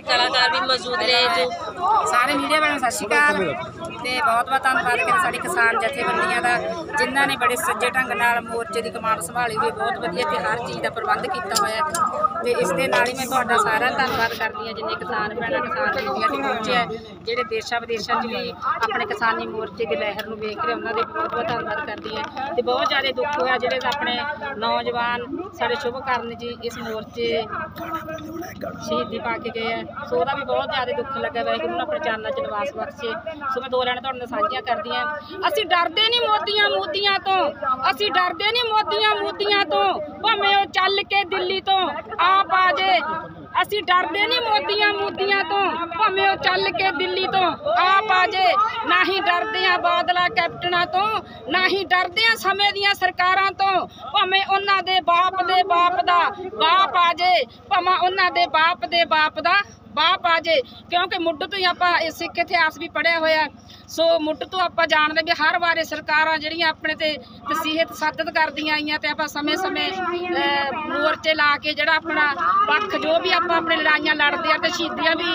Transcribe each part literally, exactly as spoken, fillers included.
कलाकार भी मौजूद ने जो सारे मीडिया वालों सत श्री अकाल ते बहुत बहुत धन्यवाद करें साड़ी किसान जथेबंदियां दा जिन्हां ने बड़े सज्जे ढंग नाल मोर्चे की कमान संभाली हुई बहुत वधिया ते हर चीज़ का प्रबंध किया होया ते इस दे नाल ही मैं तुहाडा सारा धन्यवाद करदी हां जिन्ने किसान भैणां किसान बीबियां ते पहुंचे जिहड़े देशां विदेशां च भी अपने किसानी मोर्चे की लहर नूं वेख रहे उन्हां दे बहुत बहुत धन्यवाद करदी हां ते बहुत ज़्यादा दुख होया जिहड़े अपने नौजवान साडे शुभकरण जी इस मोर्चे शहीदी पा के गए हैं सो भी बहुत ज़्यादा दुख लगा वाहिगुरू ने अपने चरणों च निवास बख्शे सो मैं दो लैन तुहाडे नाल साझियां करदी हां असीं डरदे नहीं मोदियां मूदियां तो असीं डरदे नहीं मोदियां मूदियां तो भावें ओह चल के दिल्ली तो आप आ जे असीं डरदे नहीं मोदियां मूदियां तो भावें ओह चल के दिल्ली तो आप आ जे ना ही डरदे आ बादला कैप्टना तो ना ही डरदे आ समय दियां सरकारां तो भावें उन्हां दे बाप दे बाप दा बाप आ जे भावें उन्हां दे बाप दे बाप दा बाप आ जाए क्योंकि मुੱਢ तो ही आप सिख इतिहास भी पढ़िया होया सो मुੱਢ तो आप जानते भी हर बारे सरकारां ਜਿਹੜੀਆਂ अपने ते तसीहत सत्त करदियां आईयां ते आप समय समय मोर्चे ला के ਜਿਹੜਾ अपना पक्ष जो भी आप अपने लड़ाइयां लड़ते हैं ते शहीदियां भी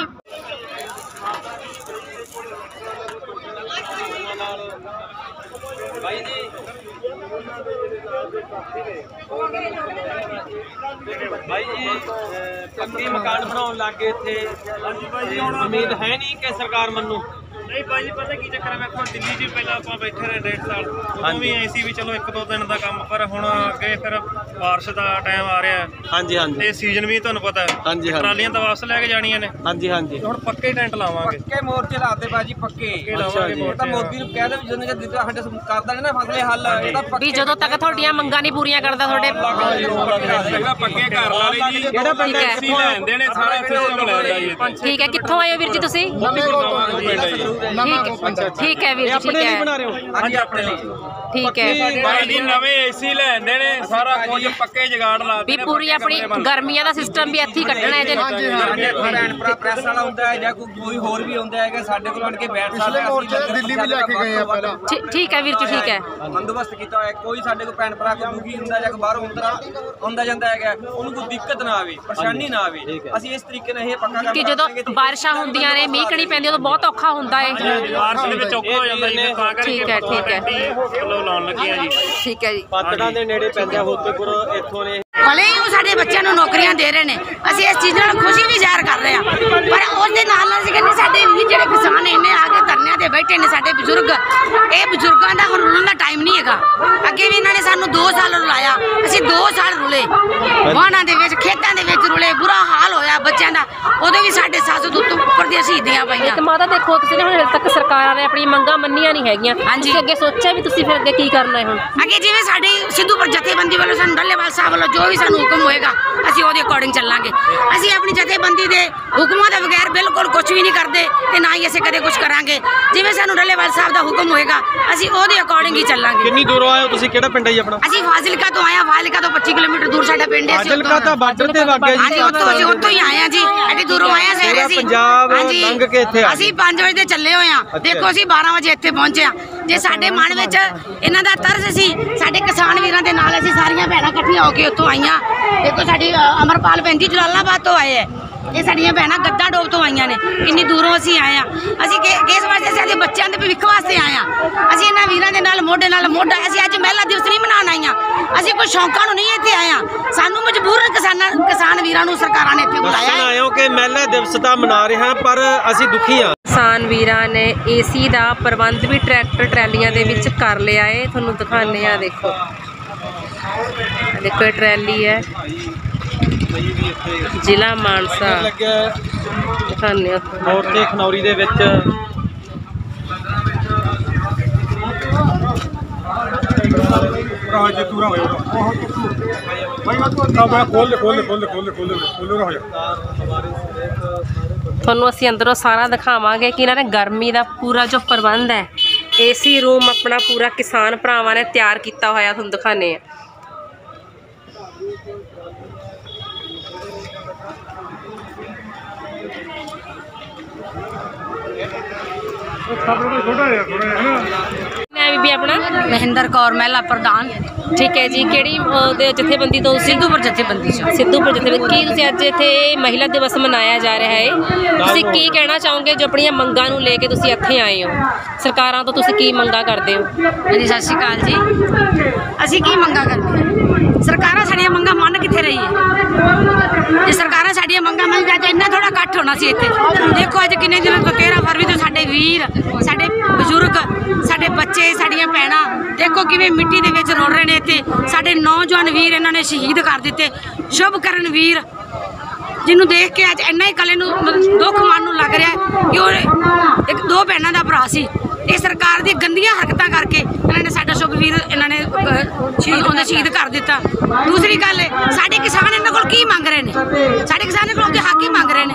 भाई जी भाई जी पक्के मकान बनाने लगे इत्थे उम्मीद है नहीं कि सरकार मन्नू नहीं भाई जी पता की चक्कर है दिल्ली जी पहले आप बैठे रहे डेढ़ साल उदों भी ऐ सी भी चलो एक दो दिन का काम पर हुण अगे फिर बारिश का टाइम आ रहा है हाँ जी हाँ जी सीजन भी तुहानूं पता है हाँ जी ट्रालियां तो वापस लैके जानियां ने हाँ जी हाँ जी हुण पक्के टेंट लावांगे पक्के मोर्चे लाते भाजी पक्के लावांगे ਤਾਂ ਮੋਦੀ ਨੂੰ ਕਹਿ ਦੇ ਵੀ ਜਦੋਂ ਜਿੱਦਾਂ ਸਾਡੇ ਕਰਦਾ ਨੇ ਨਾ ਫਸਲੇ ਹੱਲ ਇਹਦਾ ਵੀ ਜਦੋਂ ਤੱਕ ਤੁਹਾਡੀਆਂ ਮੰਗਾਂ ਨਹੀਂ ਪੂਰੀਆਂ ਕਰਦਾ ਤੁਹਾਡੇ ਪੱਕੇ ਘਰ ਲਾ ਲਈ ਜੀ ਜਿਹੜਾ ਪਿੰਡ ਐਸੀ ਲੈਂਦੇ ਨੇ ਸਾਰਾ ਸਿਸਟਮ ਲੈ ਲਿਆ ਜੀ ਠੀਕ ਹੈ ਕਿੱਥੋਂ ਆਏ ਹੋ ਵੀਰ ਜੀ ਤੁਸੀਂ ठीक है वीर जी ठीक है बना रहे हो हाँ जी अपने लिए ठीक है भाई जी नवे एसी ਲੈਂਦੇ ਨੇ ਸਾਰਾ ਕੁਝ ਪੱਕੇ ਜਗਾੜ ਲਾਤੇ ਵੀ ਪੂਰੀ ਆਪਣੀ ਗਰਮੀਆਂ ਦਾ ਸਿਸਟਮ ਵੀ ਇੱਥੇ ਹੀ ਕੱਢਣਾ ਹੈ ਜੇ ਭੈਣ ਭਰਾ ਪ੍ਰੈਸ ਵਾਲਾ ਹੁੰਦਾ ਹੈ ਜਾਂ ਕੋਈ ਹੋਰ ਵੀ ਹੁੰਦਾ ਹੈ ਕਿ ਸਾਡੇ ਕੋਲ ਆਣ ਕੇ ਬੈਠ ਸਕਦੇ ਆ ਅਸੀਂ ਦਿੱਲੀ ਵੀ ਲੈ ਕੇ ਗਏ ਆ ਪਹਿਲਾਂ ਠੀਕ ਹੈ ਵੀਰ ਜੀ ਠੀਕ ਹੈ ਬੰਦੋਬਸਤ ਕੀਤਾ ਹੋਇਆ ਕੋਈ ਸਾਡੇ ਕੋਲ ਭੈਣ ਭਰਾ ਕੋਈ ਦੁਖੀ ਹੁੰਦਾ ਜਾਂ ਬਾਹਰੋਂ ਹੁੰਦਾ ਆਉਂਦਾ ਜਾਂਦਾ ਹੈਗਾ ਉਹਨੂੰ ਕੋਈ ਦਿੱਕਤ ਨਾ ਆਵੇ ਪਰੇਸ਼ਾਨੀ ਨਾ ਆਵੇ ਅਸੀਂ ਇਸ ਤਰੀਕੇ ਨਾਲ ਇਹ ਪੱਕਾ ਕਿ ਜਦੋਂ ਬਾਰਿਸ਼ਾਂ ਹੁੰਦੀਆਂ ਨੇ ਮੀਂਹ ਕਣੀ ਪੈਂਦੀ ਉਦੋਂ ਬਹੁਤ ਔਖਾ ਹੁੰਦਾ ਹੈ ਬਾਰਿਸ਼ ਦੇ ਵਿੱਚ ਔਖਾ ਹੋ ਜਾਂਦਾ ਜੀ ਤਾਂ ਕਰਕੇ ਠੀਕ ਹੈ ਠੀਕ ਹੈ ਕਿਲੋ ਲਾਉਣ ਲੱਗੇ ਆ ਜੀ ਠੀਕ ਹੈ ਜੀ ਪਾਤੜਾਂ ਦੇ ਨੇੜੇ ਪੈਂਦਾ ਹੋਤੇਪੁਰ ਇੱਥੋਂ ਨੇ भले ही वो साडे बच्चों को नौकरियां दे रहे हैं असीं इस चीज़ नाल खुशी भी ज़ाहिर कर रहे हैं पर उस दे नाल असीं कहंदे साडे वीर जिहड़े किसान इन्ने आके धरनियां ते बैठे ने साडे बजुर्ग ये बजुर्गों का हुण रुलण दा टाइम नहीं हैगा अगे भी इन्होंने सानू दो साल रुलाया असीं दो साल रुले वाहनां दे विच खेतां दे विच रुले बुरा हाल होया बच्चों का उदों भी साडे सत्त सौ तो उपर दी शहीदियां पईयां एक माता देखो तुसीं हुण हले तक सरकारां ने अपनी मंगां मन्नियां नहीं हैगियां तुसीं अगे सोचिया भी तुसीं फिर अगे की करना है हुण अगे जिवें साडी सिद्धूपुर जथेबंदी वालों सानू डल्लेवाल साहब वालों जो भी सानू हुक्म होएगा ਅਸੀਂ ਉਹਦੇ ਅਕੋਰਡਿੰਗ ਚੱਲਾਂਗੇ ਅਸੀਂ ਆਪਣੀ ਜਥੇਬੰਦੀ ਦੇ ਹੁਕਮਾਂ ਦੇ ਬਗੈਰ ਬਿਲਕੁਲ ਕੁਝ ਵੀ ਨਹੀਂ ਕਰਦੇ ਤੇ ਨਾ ਹੀ ਅਸੀਂ ਕਦੇ ਕੁਝ ਕਰਾਂਗੇ ਜਿਵੇਂ ਸਾਨੂੰ ਡੱਲੇਵਾਲ ਸਾਹਿਬ ਦਾ ਹੁਕਮ ਹੋਏਗਾ ਅਸੀਂ ਉਹਦੇ ਅਕੋਰਡਿੰਗ ਹੀ ਚੱਲਾਂਗੇ ਕਿੰਨੀ ਦੂਰੋਂ ਆਏ ਹੋ ਤੁਸੀਂ ਕਿਹੜਾ ਪਿੰਡ ਹੈ ਜੀ ਆਪਣਾ ਅਸੀਂ ਫਾਜ਼ਿਲਕਾ ਤੋਂ ਆਏ ਹਾਂ ਫਾਜ਼ਿਲਕਾ ਤੋਂ ਪੱਚੀ ਕਿਲੋਮੀਟਰ ਦੂਰ ਸਾਡਾ ਪਿੰਡ ਹੈ ਫਾਜ਼ਿਲਕਾ ਤਾਂ ਬਾਰਡਰ ਤੇ ਵਗ ਗਿਆ ਜੀ ਹਾਂਜੀ ਉੱਥੋਂ ਅਸੀਂ ਉੱਥੋਂ ਹੀ ਆਏ ਹਾਂ ਜੀ ਐਡੀ ਦੂਰੋਂ ਆਏ ਹਾਂ ਸਵੇਰੇ ਅਸੀਂ ਪੰਜਾਬ ਲੰਘ ਕੇ ਇੱਥੇ ਆ ਅਸੀਂ ਪੰਜ ਵਜੇ ਦੇ ਚੱਲੇ ਹੋਏ ਹਾਂ ਦੇਖੋ ਅਸੀਂ ਬਾਰਾਂ ਵਜੇ ਇੱਥੇ ਪਹੁੰਚੇ ਹਾਂ ਜੇ ਸਾਡੇ ਮਨ ਵਿੱਚ ਇਹਨਾਂ ਦਾ ਤਰਸ ਸੀ ਸਾਡੇ ਕਿਸਾਨ ਵੀਰਾਂ ਦੇ ਨਾਲ ਅਸੀਂ ਸਾਰੀਆਂ ਭੈਣਾਂ ਇਕੱਠੀਆਂ ਹੋ ਕੇ ਉੱਥੋਂ ਆਈਆਂ देखो साड़ी अमरपाल भैन जी जलालाबाद तो आए है ये साड़ियां भैनां गद्दा डोब तो आईयां ने इन्नी दूरों असीं आए हैं असीं किस वास्ते असीं अपने बच्चों के भविख वास्ते आए हैं असीं इन्हां वीरां दे नाल मोढे नाल मोढा असीं अज महिला दिवस नहीं मनाउण आईयां असीं कोई शौकां नूं नहीं इत्थे आए हैं सानूं मजबूरन किसानां किसान वीरां नूं सरकारां ने इत्थे बुलाया है आए हो कि महिला दिवस तां मना रहे हैं पर असीं दुखी हां किसान वीरां ने एसी का प्रबंध भी ट्रैक्टर ट्रैलियां दे विच कर लिया है तुहानूं दिखाने आ देखो देखो ट्रैली है जिला मानसा दिखाने मोर्चे खनौरी दे विच ਤੁਹਾਨੂੰ ਅਸੀਂ ਅੰਦਰੋਂ ਸਾਰਾ ਦਿਖਾਵਾਂਗੇ ਕਿ ਇਹਨਾਂ ਨੇ ਗਰਮੀ ਦਾ ਪੂਰਾ ਜੋ ਪ੍ਰਬੰਧ ਹੈ ਏਸੀ ਰੂਮ ਆਪਣਾ ਪੂਰਾ ਕਿਸਾਨ ਭਰਾਵਾਂ ਨੇ ਤਿਆਰ ਕੀਤਾ ਹੋਇਆ ਤੁਹਾਨੂੰ ਦਿਖਾਣੇ ਆ बीबी अपना महेंद्र कौर महिला प्रधान ਠੀਕ ਹੈ ਜੀ, ਕਿਹੜੀ ਉਹਦੇ ਜਥੇਬੰਦੀ ਤੋਂ? ਸਿੱਧੂਪੁਰ ਜਥੇਬੰਦੀ ਚ। ਸਿੱਧੂਪੁਰ ਜਥੇਬੰਦੀ। ਕੀ ਤੁਸੀਂ ਅੱਜ ਇੱਥੇ ਮਹਿਲਾ ਦਿਵਸ ਮਨਾਇਆ ਜਾ ਰਿਹਾ ਹੈ, ਤੁਸੀਂ ਕੀ ਕਹਿਣਾ ਚਾਹੋਗੇ ਜੋ ਆਪਣੀਆਂ ਮੰਗਾਂ ਨੂੰ ਲੈ ਕੇ ਤੁਸੀਂ ਇੱਥੇ ਆਏ ਹੋ? ਸਰਕਾਰਾਂ ਤੋਂ ਤੁਸੀਂ ਕੀ ਮੰਗਾਂ ਕਰਦੇ ਹੋ? ਹਾਂਜੀ, ਸਤਿ ਸ਼੍ਰੀ ਅਕਾਲ ਜੀ। ਅਸੀਂ ਕੀ ਮੰਗਾਂ ਕਰਦੇ ਹਾਂ? ਸਰਕਾਰਾਂ ਸਾਡੀਆਂ ਮੰਗਾਂ ਮੰਨ ਕਿੱਥੇ ਰਹੀ ਹੈ? ਜੇ ਸਰਕਾਰਾਂ ਸਾਡੀਆਂ ਮੰਗਾਂ ਮੰਨ ਜਾਂਦੀਆਂ ਇੰਨਾ ਥੋੜਾ ਇਕੱਠ ਹੋਣਾ ਸੀ ਇੱਥੇ। ਦੇਖੋ ਅੱਜ ਕਿੰਨੇ ਦਿਨਾਂ ਤੋਂ ਤੇਰ੍ਹਾਂ ਫਰਵਰੀ ਤੋਂ ਸਾਡੇ ਵੀਰ, ਸਾਡੇ ਬਜ਼ੁਰਗ, ਸਾਡੇ ਬੱਚੇ, ਸਾਡੀਆਂ ਭੈਣਾਂ ਦੇਖੋ ਕਿਵੇਂ ਮਿੱਟੀ ਦੇ ਵਿੱਚ ਰੁੜ ਰਹੇ ਨੇ ਇੱਥੇ। ਸਾਡੇ ਨੌਜਵਾਨ ਵੀਰ ਇਹਨਾਂ ਨੇ ਸ਼ਹੀਦ ਕਰ ਦਿੱਤੇ। ਸ਼ੁਭ ਕਰਨ ਵੀਰ ਜਿਹਨੂੰ ਦੇਖ ਕੇ ਅੱਜ ਇੰਨਾ ਹੀ ਕੱਲੇ ਨੂੰ ਦੁੱਖ ਮਨ ਨੂੰ ਲੱਗ ਰਿਹਾ ਕਿ ਉਹ ਇੱਕ ਦੋ ਭੈਣਾਂ ਦਾ ਭਰਾ ਸੀ। ਇਹ ਸਰਕਾਰ ਦੀ ਗੰਦੀਆਂ ਹਰਕਤਾਂ ਕਰਕੇ ਇਹਨਾਂ ਨੇ ਸਾਡਾ ਸੁਖਵੀਰ ਇਹਨਾਂ ਨੇ ਉਹਨੇ ਸ਼ਹੀਦ ਕਰ ਦਿੱਤਾ। ਦੂਸਰੀ ਗੱਲ ਸਾਡੇ ਕਿਸਾਨ ਇਹਨਾਂ ਕੋਲ ਕੀ ਮੰਗ ਰਹੇ ਨੇ? ਸਾਡੇ ਕਿਸਾਨ ਕੋਲ ਆਪਦੇ ਹੱਕ ਹੀ ਮੰਗ ਰਹੇ ਨੇ।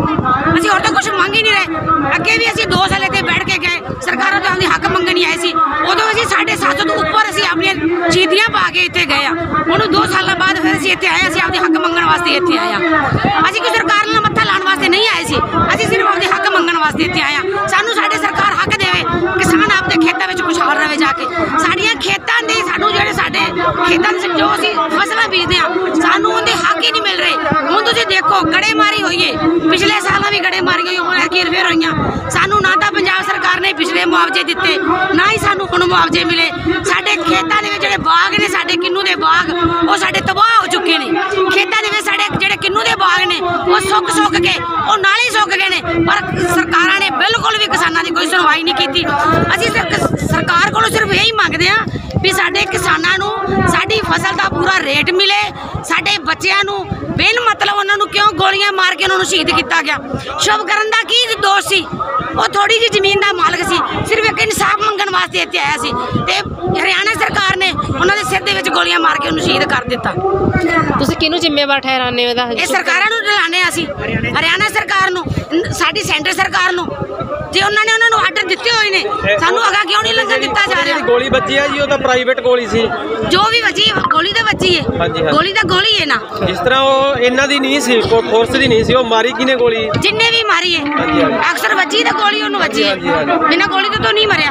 ਅਸੀਂ ਹੋਰ ਤਾਂ ਕੁਝ ਮੰਗ ਹੀ ਨਹੀਂ ਰਹੇ। ਅੱਗੇ ਵੀ ਅਸੀਂ ਦੋ ਸਾਲ ਇੱਥੇ ਬੈਠ ਕੇ ਗਏ, ਸਰਕਾਰਾਂ ਤੋਂ ਆਪਦੇ ਹੱਕ ਮੰਗਣ ਨਹੀਂ ਆਏ ਸੀ। ਉਦੋਂ ਅਸੀਂ ਸਾਢੇ ਸੱਤ ਤੋਂ ਉੱਪਰ ਅਸੀਂ ਆਪਣੀਆਂ ਸ਼ਹੀਦੀਆਂ ਪਾ ਕੇ ਇੱਥੇ ਗਏ ਆ। ਉਹਨੂੰ ਦੋ ਸਾਲਾਂ ਬਾਅਦ ਫਿਰ ਅਸੀਂ ਇੱਥੇ ਆਏ। ਅਸੀਂ ਆਪਦੇ ਹੱਕ ਮੰਗਣ ਵਾਸਤੇ ਇੱਥੇ ਆਏ ਆ। ਅਸੀਂ ਕੋਈ ਸਰਕਾਰ ਨਾਲ ਮੱਥਾ ਲਾਉਣ ਵਾਸਤੇ ਨਹੀਂ ਆਏ ਸੀ। ਅਸੀਂ ਸਿਰਫ ਆਪਦੇ ਹੱਕ ਮੰਗਣ ਵਾਸਤੇ ਇੱਥੇ ਆਏ ਆ। ਸਾਨੂੰ ਸਾਡੇ ਸਰਕਾਰ ਹੱਕ ਦੇਵੇ, ਕਿਸਾਨ ਆਪਦੇ ਖੇਤਾਂ ਵਿੱਚ ਖੁਸ਼ਹਾਲ ਰਹੇ ਜਾ ਕੇ। ਸਾਡੀਆਂ ਖੇਤਾਂ ਦੇ ਸਾਨੂੰ ਜਿਹੜੇ ਸਾਡੇ ਖੇਤਾਂ ਦੇ ਜੋ ਅਸੀਂ ਫਸਲਾਂ ਬੀਜਦੇ ਆ ਸਾਨੂੰ ਉਹਦੇ ਹੱਕ ਹੀ ਨਹੀਂ ਮਿਲ ਰਹੇ। ਹੁਣ ਤੁਸੀਂ ਦੇਖੋ ਗੜੇਮਾਰੀ ਹੋਈ ਏ, ਪਿਛਲੇ ਸਾਲਾਂ ਵੀ ਗੜੇਮਾਰੀ ਹੋਈ, ਹੁਣ ਐਤਕੀ ਫੇਰ ਹੋਈਆਂ। ਸਾਨੂੰ ਨਾ ਤਾਂ ਪੰਜਾਬ ਸਰਕਾਰ ਨੇ ਪਿਛਲੇ ਮੁਆਵਜ਼ੇ ਦਿੱਤੇ, ਨਾ ਹੀ ਸਾਨੂੰ ਹੁਣ ਮੁਆਵਜ਼ੇ ਮਿਲੇ। ਸਾਡੇ ਖੇਤਾਂ ਦੇ ਵਿੱਚ ਜਿਹੜੇ ਬਾਗ ਨੇ, ਸਾਡੇ ਕਿੰਨੂ ਦੇ ਬਾਗ, ਉਹ ਸਾਡੇ ਤਬਾਹ ਹੋ ਚੁੱਕੇ ਨੇ। ਖੇਤਾਂ ਦੇ ਵਿੱਚ ਸਾਡੇ ਜਿਹੜੇ ਕਿੰਨੂ ਦੇ ਬਾਗ ਨੇ ਉਹ ਸੁੱਕ ਸੁੱਕ ਕੇ ਉਹ ਨਾਲ ਹੀ ਸੁੱਕ ਗਏ ਨੇ। ਪਰ ਸਰਕਾਰਾਂ ਨੇ ਬਿਲਕੁਲ ਵੀ ਕਿਸਾਨਾਂ ਦੀ ਕੋਈ ਸੁਣਵਾਈ ਨਹੀਂ ਕੀਤੀ। ਅਸੀਂ ਸਰਕਾਰ ਕੋਲੋਂ ਸਿਰਫ ਇਹੀ ਮੰਗਦੇ ਹਾਂ ਵੀ ਸਾਡੇ ਕਿਸਾਨਾਂ ਨੂੰ ਸਾਡੀ ਫਸਲ ਦਾ ਪੂਰਾ ਰੇਟ ਮਿਲੇ। ਸਾਡੇ ਬੱਚਿਆਂ ਨੂੰ ਬਿਨ ਮਤਲਬ ਉਹਨਾਂ ਨੂੰ ਕਿਉਂ ਗੋਲੀਆਂ ਮਾਰ ਕੇ ਉਹਨਾਂ ਨੂੰ ਸ਼ਹੀਦ ਕੀਤਾ ਗਿਆ? ਸ਼ੁਭ ਕਰਨ ਦਾ ਕੀ ਦੋਸ਼ ਸੀ? ਉਹ ਥੋੜੀ ਜਿਹੀ ਜ਼ਮੀਨ ਦਾ ਮਾਲਕ ਸੀ, ਸਿਰਫ ਇੱਕ ਇਨਸਾਫ ਮੰਗਣ ਵਾਸਤੇ ਇੱਥੇ ਆਇਆ ਸੀ ਤੇ ਹਰਿਆਣਾ ਸਰਕਾਰ ਨੇ ਉਹਨਾਂ ਦੇ ਸਿਰ ਦੇ ਵਿੱਚ ਗੋਲੀਆਂ ਮਾਰ ਕੇ ਉਹਨੂੰ ਸ਼ਹੀਦ ਕਰ ਦਿੱਤਾ। ਤੁਸੀਂ ਕਿਹਨੂੰ ਜ਼ਿੰਮੇਵਾਰ ਠਹਿਰਾਉਂਦੇ ਹੋ ਇਹਦਾ? ਇਹ ਸਰਕਾਰਾਂ ਨੂੰ ਦਿਲਾਨੇ ਅਸੀਂ, ਹਰਿਆਣਾ ਸਰਕਾਰ ਨੂੰ, ਸਾਡੀ ਸੈਂਟਰ ਸਰਕਾਰ ਨੂੰ। ਜੇ ਉਹਨਾਂ ਨੇ ਉਹਨਾਂ ਨੂੰ ਆਰਡਰ ਦਿੱਤੇ ਹੋਏ ਨੇ, ਸਾਨੂੰ ਅਗਾ ਕਿਉਂ ਨਹੀਂ ਲੰਘਣ ਦਿੱਤਾ ਜਾ ਰਿਹਾ? ਗੋਲੀ ਵੱਜੀ ਆ ਜੀ, ਉਹ ਤਾਂ ਪ੍ਰਾਈਵੇਟ ਗੋਲੀ ਸੀ। ਜੋ ਵੀ ਵੱਜੀ ਗੋਲੀ ਤਾਂ ਵੱਜੀ ਹੈ, ਗੋਲੀ ਤਾਂ ਗੋਲੀ ਹੈ ਨਾ। ਜਿਸ ਤਰ੍ਹਾਂ ਉਹ ਇਹਨਾਂ ਦੀ ਨਹੀਂ ਸੀ, ਫੋਰਸ ਦੀ ਨਹੀਂ ਸੀ, ਉਹ ਮਾਰੀ ਕਿਹਨੇ ਗੋਲੀ? ਜਿੰਨੇ ਵੀ ਮਾਰੀ ਹੈ ਅਕਸਰ ਵੱਜੀ ਤਾਂ ਗੋਲੀ ਉਹਨੂੰ ਵੱਜੀ ਹੈ, ਬਿਨਾਂ ਗੋਲੀ ਤੋਂ ਤਾਂ ਨਹੀਂ ਮਰਿਆ।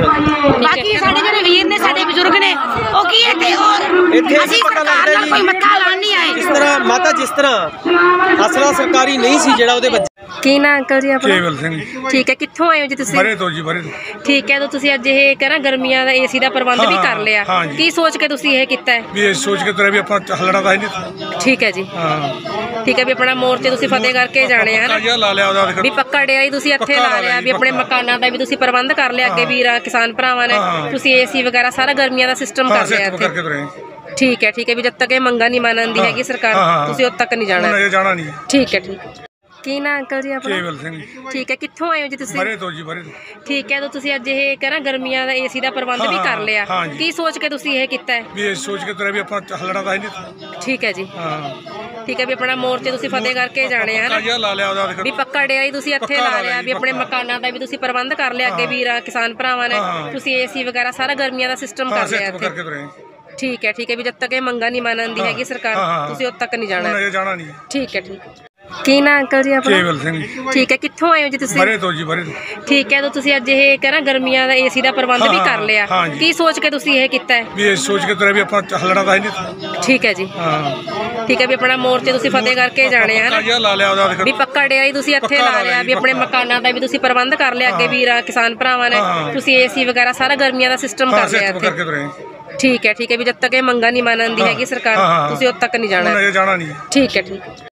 ਬਾਕੀ ਸਾਡੇ ਜਿਹੜੇ ਵੀਰ ਨੇ, ਸਾਡੇ ਬਜ਼ੁਰਗ ਨੇ, ਉਹ ਕੀ ਹੈ ਤੇ ਉਹ ਅਸੀਂ ਸਰਕਾਰ ਨਾਲ ਕੋਈ ਮੱਥਾ ਲਾਣ ਨਹੀਂ ਆਏ। ਜਿਸ ਤਰ੍ਹਾਂ ਮਾਤਾ, ਜਿਸ ਤਰ੍ਹਾਂ ਅਸਲਾ ਸਰਕਾਰੀ ਨਹੀਂ ਸੀ ਜਿਹੜਾ ਉਹਦੇ ਬੱਚੇ। ਕੀ ਨਾਂ ਅੰਕਲ ਜੀ ਆਪਣਾ? ਕੇਵਲ ਸਿੰਘ। ਠੀਕ ਹੈ, ਕਿੱਥੋਂ ਆਏ ਹੋ ਜੀ ਤੁਸੀਂ? ਬਰੇ ਤੋਂ ਜੀ, ਬਰੇ ਤੋਂ। ਠੀਕ ਹੈ, ਤਾਂ ਤੁਸੀਂ ਅੱਜ ਇਹ ਕਰਾਂ ਗਰਮੀਆਂ ਦਾ ਏਸੀ ਦਾ ਪ੍ਰਬੰਧ ਵੀ ਕਰ ਲਿਆ, ਕੀ ਸੋਚ ਕੇ ਤੁਸੀਂ ਇਹ ਕੀਤਾ ਹੈ? ਵੀ ਇਹ ਸੋਚ ਕੇ ਤੁਰੇ ਵੀ ਆਪਾਂ ਹੱਲਣਾ ਤਾਂ ਨਹੀਂ। ਠੀਕ ਹੈ ਜੀ, ਹਾਂ ਠੀਕ ਹੈ, ਵੀ ਆਪਣਾ ਮੋਰਚੇ ਤੁਸੀਂ ਫਤਿਹ ਕਰਕੇ ਜਾਣੇ ਆ ਕਾਜਾ ਲਾ ਲਿਆ ਉਹਦਾ, ਵੀ ਪੱਕਾ ਡੇਰਾ ਹੀ ਤੁਸੀਂ ਇੱਥੇ ਲਾ ਲਿਆ, ਵੀ ਆਪਣੇ ਮਕਾਨਾਂ ਦਾ ਵੀ ਤੁਸੀਂ ਪ੍ਰਬੰਧ ਕਰ ਲਿਆ। ਅੱਗੇ ਵੀਰਾਂ ਕਿਸਾਨ ਭਰਾਵਾਂ ਨੇ ਤੁਸੀਂ ਏਸੀ ਵਗੈਰਾ ਸਾਰਾ ਗਰਮੀਆਂ ਦਾ ਸਿਸਟਮ ਕਰ ਲਿਆ ਇੱਥੇ। ਠੀਕ ਹੈ, ਠੀਕ ਹੈ, ਵੀ ਜਦ ਤੱਕ ਇਹ ਮੰਗਾਂ ਨਹੀਂ ਮੰਨਦੀ ਹੈਗੀ ਸਰਕਾਰ, ਤੁਸੀਂ ਉਦੋਂ ਤੱਕ ਨਹੀਂ ਜਾਣਾ। ਜਾਣਾ ਨਹੀਂ। ਠੀਕ ਹੈ, ਠੀਕ ਹੈ। ਕੀ ਨਾਂ ਅੰਕਲ ਜੀ ਆਪਣਾ? ਕੇਵਲ ਸਿੰਘ। ਠੀਕ ਹੈ, ਕਿੱਥੋਂ ਆਏ ਹੋ ਜੀ ਤੁਸੀਂ? ਬਰੇ ਤੋਂ ਜੀ, ਬਰੇ ਤੋਂ। ਠੀਕ ਹੈ, ਤਾਂ ਤੁਸੀਂ ਅੱਜ ਇਹ ਕਰਾਂ ਗਰਮੀਆਂ ਦਾ ਏਸੀ ਦਾ ਪ੍ਰਬੰਧ ਵੀ ਕਰ ਲਿਆ, ਕੀ ਸੋਚ ਕੇ ਤੁਸੀਂ ਇਹ ਕੀਤਾ ਹੈ? ਵੀ ਇਹ ਸੋਚ ਕੇ ਤੁਰੇ ਵੀ ਆਪਾਂ ਹੱਲਣਾ ਤਾਂ ਨਹੀਂ। ਠੀਕ ਹੈ ਜੀ, ਹਾਂ ਠੀਕ ਹੈ, ਵੀ ਆਪਣਾ ਮੋਰਚੇ ਤੁਸੀਂ ਫਤਿਹ ਕਰਕੇ ਜਾਣੇ ਆ ਕਾਜਾ ਲਾ ਲਿਆ ਉਹਦਾ, ਵੀ ਪੱਕਾ ਡੇਰਾ ਹੀ ਤੁਸੀਂ ਇੱਥੇ ਲਾ ਲਿਆ, ਵੀ ਆਪਣੇ ਮਕਾਨਾਂ ਦਾ ਵੀ ਤੁਸੀਂ ਪ੍ਰਬੰਧ ਕਰ ਲਿਆ। ਅੱਗੇ ਵੀਰਾਂ ਕਿਸਾਨ ਭਰਾਵਾਂ ਨੇ ਤੁਸੀਂ ਏਸੀ ਵਗੈਰਾ ਸਾਰਾ ਗਰਮੀਆਂ ਦਾ ਸਿਸਟਮ ਕਰ ਲਿਆ ਇੱਥੇ। ਠੀਕ ਹੈ, ਠੀਕ ਹੈ, ਵੀ ਜਦ ਤੱਕ ਇਹ ਮੰਗਾਂ ਨਹੀਂ ਮੰਨਦੀ ਹੈਗੀ ਸਰਕਾਰ, ਤੁਸੀਂ ਉਦੋਂ ਤੱਕ ਨਹੀਂ ਜਾਣਾ। ਜਾਣਾ ਨਹੀਂ। ਠੀਕ ਹੈ, ਠੀਕ ਹੈ। ਕੀ ਨਾਂ ਅੰਕਲ ਜੀ ਆਪਣਾ? ਕੇਵਲ ਸਿੰਘ। ਠੀਕ ਹੈ, ਕਿੱਥੋਂ ਆਏ ਹੋ ਜੀ ਤੁਸੀਂ? ਬਰੇ ਤੋਂ ਜੀ, ਬਰੇ ਤੋਂ। ਠੀਕ ਹੈ, ਤਾਂ ਤੁਸੀਂ ਅੱਜ ਇਹ ਕਰਾਂ ਗਰਮੀਆਂ ਦਾ ਏਸੀ ਦਾ ਪ੍ਰਬੰਧ ਵੀ ਕਰ ਲਿਆ, ਕੀ ਸੋਚ ਕੇ ਤੁਸੀਂ ਇਹ ਕੀਤਾ ਹੈ? ਵੀ ਇਹ ਸੋਚ ਕੇ ਤੁਰੇ ਵੀ ਆਪਾਂ ਹੱਲਣਾ ਤਾਂ ਨਹੀਂ। ਠੀਕ ਹੈ ਜੀ, ਹਾਂ ਠੀਕ ਹੈ, ਵੀ ਆਪਣਾ ਮੋਰਚੇ ਤੁਸੀਂ ਫਤਿਹ ਕਰਕੇ ਜਾਣੇ ਆ ਕਾਜਾ ਲਾ ਲਿਆ ਉਹਦਾ, ਵੀ ਪੱਕਾ ਡੇਰਾ ਹੀ ਤੁਸੀਂ ਇੱਥੇ ਲਾ ਲਿਆ, ਵੀ ਆਪਣੇ ਮਕਾਨਾਂ ਦਾ ਵੀ ਤੁਸੀਂ ਪ੍ਰਬੰਧ ਕਰ ਲਿਆ। ਅੱਗੇ ਵੀਰਾਂ ਕਿਸਾਨ ਭਰਾਵਾਂ ਨੇ ਤੁਸੀਂ ਏਸੀ ਵਗੈਰਾ ਸਾਰਾ ਗਰਮੀਆਂ ਦਾ ਸਿਸਟਮ ਕਰ ਲਿਆ ਇੱਥੇ। ਠੀਕ ਹੈ, ਠੀਕ ਹੈ, ਵੀ ਜਦ ਤੱਕ ਇਹ ਮੰਗਾਂ ਨਹੀਂ ਮੰਨਦੀ ਹੈਗੀ ਸਰਕਾਰ, ਤੁਸੀਂ ਉਦੋਂ ਤੱਕ ਨਹੀਂ ਜਾਣਾ। ਜਾਣਾ ਨਹੀਂ। ਠੀਕ ਹੈ, ਠੀਕ ਹੈ।